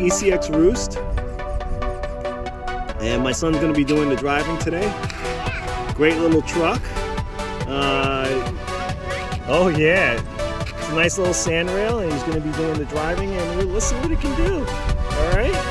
ECX Roost, and my son's going to be doing the driving today. Great little truck. Oh yeah, it's a nice little sand rail, and he's going to be doing the driving, and let's see what it can do. All right.